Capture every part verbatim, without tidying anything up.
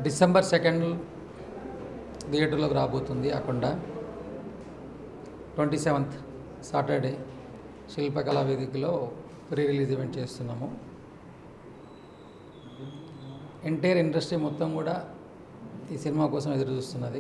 December second థియేటర్లోకి రాబోతుంది అకొండ. Twenty seventh Saturday శిల్పకళా వేదికలో ప్రీ రిలీజ్ ఈవెంట్ చేస్తున్నాము. ఎంటైర్ ఇండస్ట్రీ మొత్తం కూడా ఈ సినిమా కోసం ఎదురు చూస్తున్నది.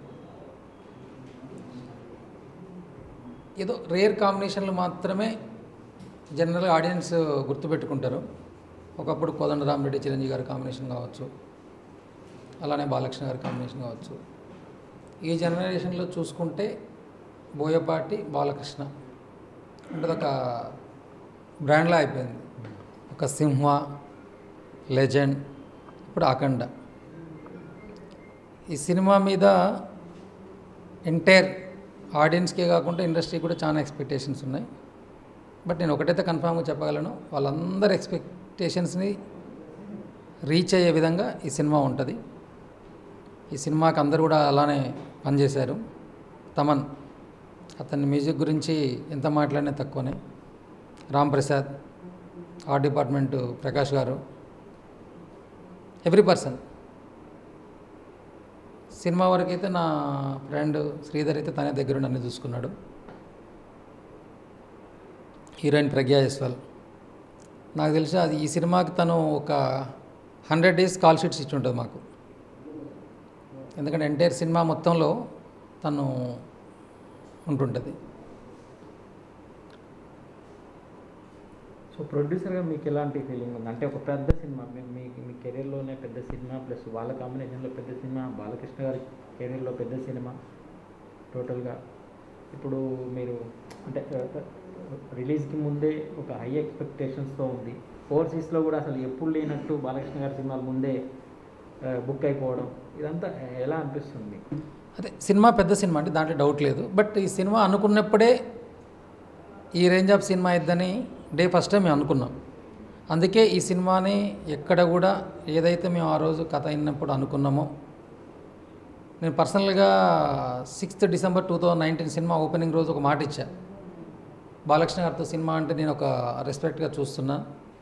ఏదో రేర్ కాంబినేషన్లు మాత్రమే జనరల్గా ఆడియన్స్ గుర్తుపెట్టుకుంటారు. ఒకప్పుడు కోదండరామిరెడ్డి చిరంజీవి గారి కాంబినేషన్ కావచ్చు, అలానే బాలకృష్ణ గారి కాంబినేషన్ కావచ్చు. ఈ జనరేషన్లో చూసుకుంటే బోయపాటి బాలకృష్ణ అంటే ఒక బ్రాండ్లా అయిపోయింది. ఒక సింహ లెజెండ్, ఇప్పుడు అఖండ. ఈ సినిమా మీద ఎంటైర్ ఆడియన్స్కే కాకుండా ఇండస్ట్రీ కూడా చాలా ఎక్స్పెక్టేషన్స్ ఉన్నాయి. బట్ నేను ఒకటైతే కన్ఫామ్గా చెప్పగలను, వాళ్ళందరి ఎక్స్పెక్టేషన్స్ని రీచ్ అయ్యే విధంగా ఈ సినిమా ఉంటుంది. ఈ సినిమాకి అందరూ కూడా అలానే పనిచేశారు. తమన్, అతని మ్యూజిక్ గురించి ఎంత మాట్లాడినా తక్కువనే. రామ్ ప్రసాద్, ఆర్ట్ డిపార్ట్మెంటు ప్రకాష్ గారు, ఎవ్రీ పర్సన్. సినిమా వరకు అయితే నా ఫ్రెండ్ శ్రీధర్ అయితే తనే దగ్గరుండి అన్నీ చూసుకున్నాడు. హీరోయిన్ ప్రజ్ఞా యశ్వాల్, నాకు తెలిసి అది ఈ సినిమాకి తను ఒక హండ్రెడ్ డేస్ కాల్ షీట్స్ ఇచ్చి ఉంటుంది మాకు. ఎందుకంటే ఎంటైర్ సినిమా మొత్తంలో తను ఉంటుంటుంది. సో ప్రొడ్యూసర్గా మీకు ఎలాంటి ఫీలింగ్ ఉంది? అంటే ఒక పెద్ద సినిమా మీ మీ కెరీర్లోనే పెద్ద సినిమా, ప్లస్ వాళ్ళ కాంబినేషన్లో పెద్ద సినిమా, బాలకృష్ణ గారి కెరీర్లో పెద్ద సినిమా. టోటల్గా ఇప్పుడు మీరు అంటే రిలీజ్కి ముందే ఒక హై ఎక్స్పెక్టేషన్స్తో ఉంది. ఓవర్సీస్లో కూడా అసలు ఎప్పుడు లేనట్టు బాలకృష్ణ గారి సినిమాలు ముందే బుక్ అయిపోవడం, ఇదంతా ఎలా అనిపిస్తుంది? అదే సినిమా పెద్ద సినిమా అంటే దాంట్లో డౌట్ లేదు. బట్ ఈ సినిమా అనుకున్నప్పుడే ఈ రేంజ్ ఆఫ్ సినిమా ఇద్దని డే ఫస్ట్ టైం మేము అనుకున్నాం. అందుకే ఈ సినిమాని ఎక్కడ కూడా ఏదైతే మేము ఆ రోజు కథ అయినప్పుడు అనుకున్నామో, నేను పర్సనల్గా sixth December two thousand nineteen cinema opening రోజు ఒక మాట ఇచ్చా. బాలకృష్ణ గారితో సినిమా అంటే నేను ఒక రెస్పెక్ట్గా చూస్తున్నా.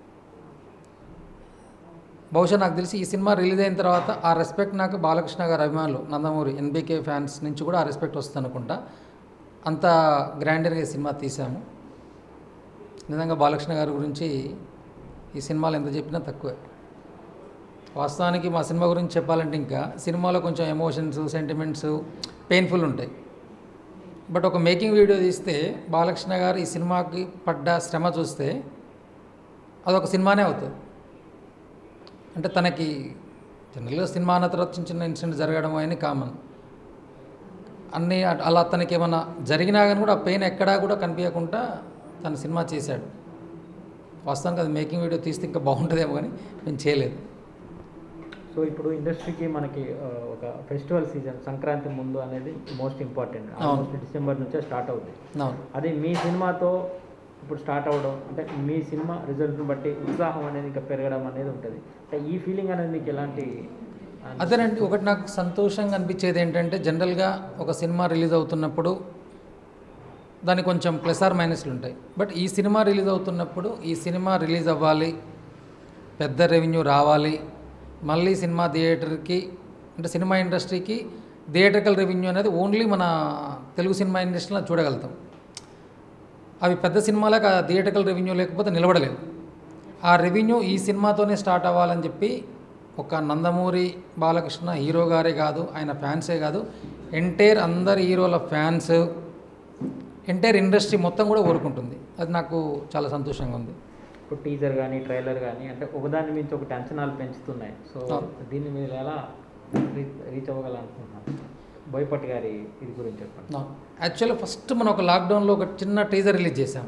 బహుశా నాకు తెలిసి ఈ సినిమా రిలీజ్ అయిన తర్వాత ఆ రెస్పెక్ట్ నాకు బాలకృష్ణ గారి అభిమానులు, నందమూరి ఎన్బీకే ఫ్యాన్స్ నుంచి కూడా ఆ రెస్పెక్ట్ వస్తుంది అనుకుంటా. అంత గ్రాండర్గా ఈ సినిమా తీసాము. నిజంగా బాలకృష్ణ గారి గురించి ఈ సినిమాలో ఎంత చెప్పినా తక్కువే. వాస్తవానికి మా సినిమా గురించి చెప్పాలంటే ఇంకా సినిమాలో కొంచెం ఎమోషన్స్, సెంటిమెంట్స్ పెయిన్ఫుల్ ఉంటాయి. బట్ ఒక మేకింగ్ వీడియో తీస్తే బాలకృష్ణ గారు ఈ సినిమాకి పడ్డ శ్రమ చూస్తే అదొక సినిమానే అవుతుంది. అంటే తనకి జనరల్గా సినిమా అన్న తర్వాత చిన్న చిన్న ఇన్సిడెంట్ జరగడం అని కామన్. అన్నీ అలా తనకి ఏమన్నా జరిగినా కానీ కూడా ఆ పెయిన్ ఎక్కడా కూడా కనిపించకుండా తన సినిమా చేశాడు. వాస్తవానికి అది మేకింగ్ వీడియో తీస్తే ఇంకా బాగుంటుందేమో కానీ నేను చేయలేదు. సో ఇప్పుడు ఇండస్ట్రీకి మనకి ఒక ఫెస్టివల్ సీజన్ సంక్రాంతి ముందు అనేది మోస్ట్ ఇంపార్టెంట్. ఆల్మోస్ట్ డిసెంబర్ నుంచే స్టార్ట్ అవుతుంది. అది మీ సినిమాతో ఇప్పుడు స్టార్ట్ అవ్వడం అంటే మీ సినిమా రిజల్ట్ని బట్టి ఉత్సాహం అనేది ఇంకా పెరగడం అనేది ఉంటుంది. అంటే ఈ ఫీలింగ్ అనేది మీకు ఎలాంటి? అదేనండి, ఒకటి నాకు సంతోషంగా అనిపించేది ఏంటంటే జనరల్గా ఒక సినిమా రిలీజ్ అవుతున్నప్పుడు దానికి కొంచెం ప్లస్ ఆర్ మైనస్లు ఉంటాయి. బట్ ఈ సినిమా రిలీజ్ అవుతున్నప్పుడు ఈ సినిమా రిలీజ్ అవ్వాలి, పెద్ద రెవెన్యూ రావాలి, మళ్ళీ సినిమా థియేటర్కి అంటే సినిమా ఇండస్ట్రీకి థియేటర్కల్ రెవెన్యూ అనేది ఓన్లీ మన తెలుగు సినిమా ఇండస్ట్రీలో చూడగలుగుతాం. అవి పెద్ద సినిమాలకు ఆ థియేటర్కల్ రెవెన్యూ లేకపోతే నిలబడలేవు. ఆ రెవెన్యూ ఈ సినిమాతోనే స్టార్ట్ అవ్వాలని చెప్పి ఒక నందమూరి బాలకృష్ణ హీరో గారే కాదు, ఆయన ఫ్యాన్సే కాదు, ఎంటైర్ అందరి హీరోల ఫ్యాన్స్, ఎంటైర్ ఇండస్ట్రీ మొత్తం కూడా కోరుకుంటుంది. అది నాకు చాలా సంతోషంగా ఉంది. ఇప్పుడు టీజర్ కానీ ట్రైలర్ కానీ అంటే ఒకదాని మించి ఒకటి అంచనాలు పెంచుతున్నాయి. సో దీన్ని మీరు ఎలా రీచ్ అవ్వగలనుకుంటున్నారు? బోయపాటి గారి ఇది గురించి చెప్పండి. యాక్చువల్లీ ఫస్ట్ మనం ఒక లాక్డౌన్లో ఒక చిన్న టీజర్ రిలీజ్ చేసాం,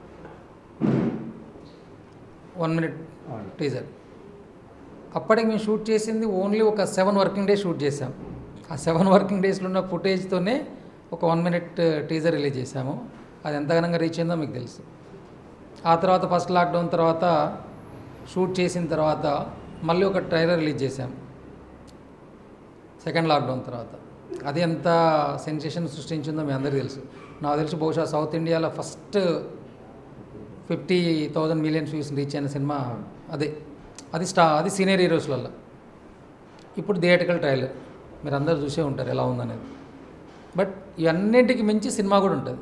వన్ మినిట్ టీజర్. అప్పటికి మేము షూట్ చేసింది ఓన్లీ ఒక సెవెన్ వర్కింగ్ డేస్ షూట్ చేసాం. ఆ సెవెన్ వర్కింగ్ డేస్లో ఉన్న ఫుటేజ్తోనే ఒక వన్ మినిట్ టీజర్ రిలీజ్ చేసాము. అది ఎంతగానో రీచ్ అయిందో మీకు తెలుసు. ఆ తర్వాత ఫస్ట్ లాక్డౌన్ తర్వాత షూట్ చేసిన తర్వాత మళ్ళీ ఒక ట్రైలర్ రిలీజ్ చేసాం సెకండ్ లాక్డౌన్ తర్వాత. అది ఎంత సెన్సేషన్ సృష్టించిందో మీ అందరికీ తెలుసు. నాకు తెలిసి బహుశా సౌత్ ఇండియాలో first fifty thousand millions views reach అయిన సినిమా అదే. అది స్టా అది సీనియర్ హీరోస్లలో. ఇప్పుడు థియేటికల్ ట్రైలర్ మీరు అందరూ చూసే ఉంటారు ఎలా ఉందనేది. బట్ ఇవన్నింటికి మించి సినిమా కూడా ఉంటుంది.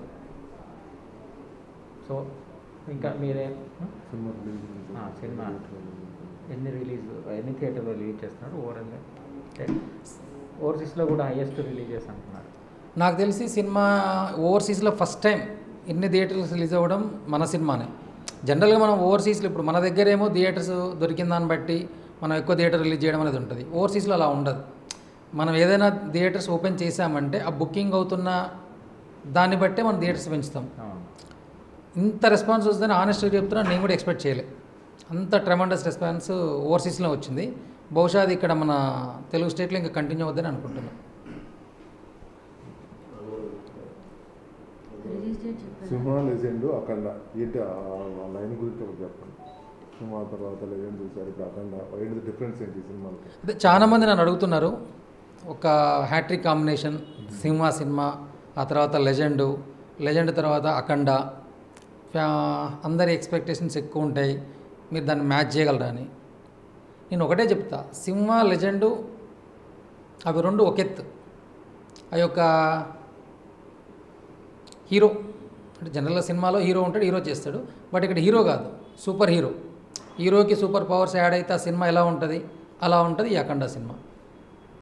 సో ఇంకా మీరే సినిమా రిలీజ్ ఆ, సినిమా ఎన్ని రిలీజ్ ఎన్ని థియేటర్లో రిలీజ్ చేస్తున్నారు ఓవరాల్గా? ఓవర్సీస్లో కూడా హైయెస్ట్ రిలీజెస్ అంటున్నారు. నాకు తెలిసి సినిమా ఓవర్సీస్లో ఫస్ట్ టైం ఇన్ని థియేటర్స్ రిలీజ్ అవ్వడం మన సినిమానే. జనరల్గా మనం ఓవర్సీస్లో ఇప్పుడు మన దగ్గర ఏమో థియేటర్స్ దొరికిన దాన్ని బట్టి మనం ఎక్కువ థియేటర్ రిలీజ్ చేయడం అనేది ఉంటుంది. ఓవర్సీస్లో అలా ఉండదు. మనం ఏదైనా థియేటర్స్ ఓపెన్ చేసామంటే ఆ బుకింగ్ అవుతున్న దాన్ని బట్టే మనం థియేటర్స్ పెంచుతాం. అవును. ఇంత రెస్పాన్స్ వస్తుందని ఆనెస్ట్గా చెప్తున్నా, నేను కూడా ఎక్స్పెక్ట్ చేయలే. అంత ట్రెమండస్ రెస్పాన్స్ ఓవర్సీస్లో వచ్చింది. బహుశా అది ఇక్కడ మన తెలుగు స్టేట్లో ఇంకా కంటిన్యూ అవుద్దని అనుకుంటున్నాను. సింహ లెజెండ్ అఖండ ఏంటి ఆ లైన్ గురించి ఒకటి చెప్పండి. సింహ తర్వాత లెజెండ్ చూసారు, ఇప్పుడు అఖండ, ఏంటి డిఫరెన్స్ ఏంటి ఈ సినిమాలకి? అదే చాలామంది నన్ను అడుగుతున్నారు, ఒక హ్యాట్రిక్ కాంబినేషన్ సింహ సినిమా, ఆ తర్వాత లెజెండు, లెజెండ్ తర్వాత అఖండ, ఫ్యా- అందరి ఎక్స్పెక్టేషన్స్ ఎక్కువ ఉంటాయి, మీరు దాన్ని మ్యాచ్ చేయగలరా అని. నేను ఒకటే చెప్తా, సింహ లెజెండు అవి రెండు ఒకెత్తు. ఆ యొక్క హీరో అంటే జనరల్గా సినిమాలో హీరో ఉంటాడు, హీరో చేస్తాడు. బట్ ఇక్కడ హీరో కాదు, సూపర్ హీరో. హీరోకి సూపర్ పవర్స్ యాడ్ అయితే ఆ సినిమా ఎలా ఉంటుంది, అలా ఉంటుంది ఈ అఖండ సినిమా.